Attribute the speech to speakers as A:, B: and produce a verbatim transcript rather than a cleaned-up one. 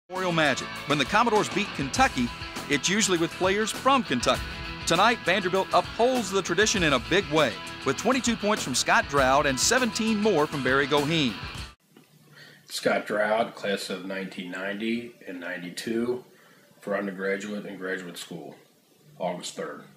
A: Memorial Magic. When the Commodores beat Kentucky, it's usually with players from Kentucky. Tonight, Vanderbilt upholds the tradition in a big way, with twenty-two points from Scott Draud and seventeen more from Barry Goheen.
B: Scott Draud, class of nineteen ninety and ninety-two, for undergraduate and graduate school, August third.